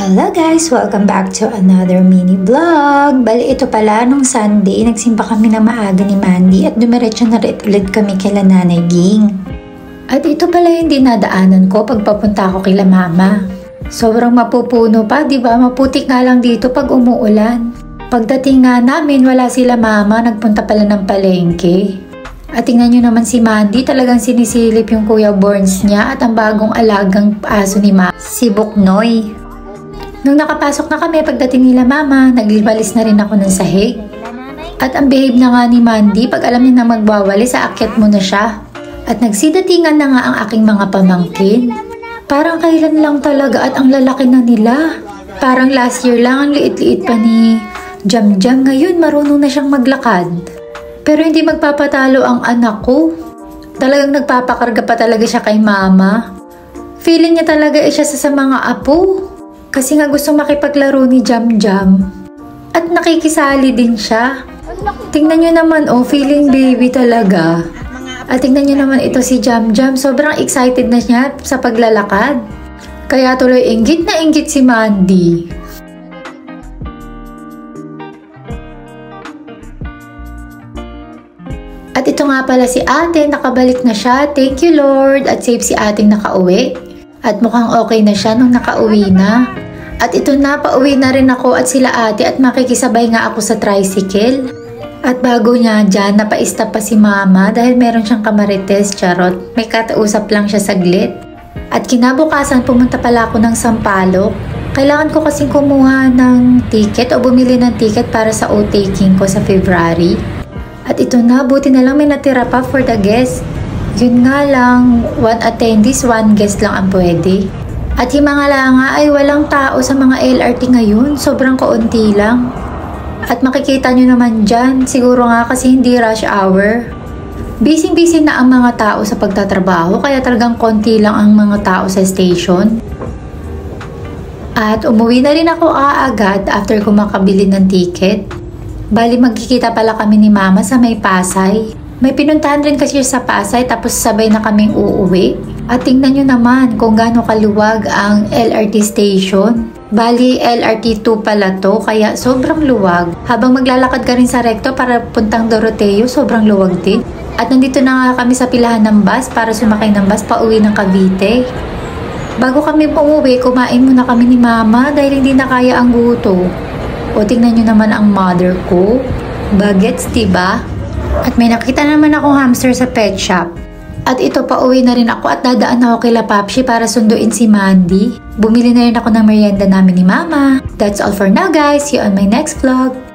Hello guys! Welcome back to another mini vlog. Bali ito pala, nung Sunday, nagsimba kami na maaga ni Mandy at dumiretso na rin ulit kami kila Nanay Ging. At ito pala yung dinadaanan ko pag papunta ko kila Mama. Sobrang mapupuno pa, di ba? Maputik nga lang dito pag umuulan. Pagdating nga namin, wala sila Mama, nagpunta pala ng palengke. At tingnan nyo naman si Mandy, talagang sinisilip yung Kuya Borns niya at ang bagong alagang aso ni Mama, si Buknoy. Nung nakapasok na kami, pagdating nila Mama, nagliwalis na rin ako ng sahig. At ang behave na nga ni Mandy, pag alam niya na magwawalis, aakyat mo na siya. At nagsidatingan na nga ang aking mga pamangkin. Parang kailan lang talaga at ang lalaki na nila. Parang last year lang, ang liit-liit pa ni Jam Jam. Ngayon, marunong na siyang maglakad. Pero hindi magpapatalo ang anak ko. Talagang nagpapakarga pa talaga siya kay Mama. Feeling niya talaga siya sa mga apo. Kasi nga gusto makipaglaro ni Jam Jam. At nakikisali din siya. Tingnan nyo naman, feeling baby talaga. At tingnan nyo naman ito si Jam Jam. Sobrang excited na siya sa paglalakad. Kaya tuloy inggit na inggit si Mandy. At ito nga pala si ate, nakabalik na siya. Thank you Lord. At safe si ating nakauwi. At mukhang okay na siya nung nakauwi na. At ito na, pauwi na rin ako at sila ate at makikisabay nga ako sa tricycle. At bago niya dyan, napaista pa si Mama dahil meron siyang kamarites, charot. May katausap lang siya saglit. At kinabukasan, pumunta pala ako ng Sampaloc. Kailangan ko kasing kumuha ng ticket o bumili ng ticket para sa o-taking ko sa February. At ito na, buti na lang may natira pa for the guest. Yun nga lang, 1 attendees, 1 guest lang ang pwede. At himangala nga ay walang tao sa mga LRT ngayon, sobrang kaunti lang. At makikita nyo naman dyan, siguro nga kasi hindi rush hour. Busy-busy na ang mga tao sa pagtatrabaho, kaya talagang konti lang ang mga tao sa station. At umuwi na rin ako agad after ko makabili ng ticket. Bali magkikita pala kami ni Mama sa may Pasay. May pinuntahan rin kasi sa Pasay tapos sabay na kaming uuwi. At tingnan nyo naman kung gaano kaluwag ang LRT station. Bali LRT 2 pala to kaya sobrang luwag. Habang maglalakad ka rin sa recto para puntang Doroteo, sobrang luwag din. At nandito na nga kami sa pilahan ng bus para sumakay ng bus pauwi ng Cavite. Bago kami umuwi, kumain muna kami ni Mama dahil hindi na kaya ang guto. O tingnan nyo naman ang mother ko. Bagets, diba? At may nakita naman akong hamster sa pet shop. At ito, pauwi na rin ako at dadaan ako kila Papsi para sunduin si Mandy. Bumili na rin ako ng merienda namin ni Mama. That's all for now guys. See you on my next vlog.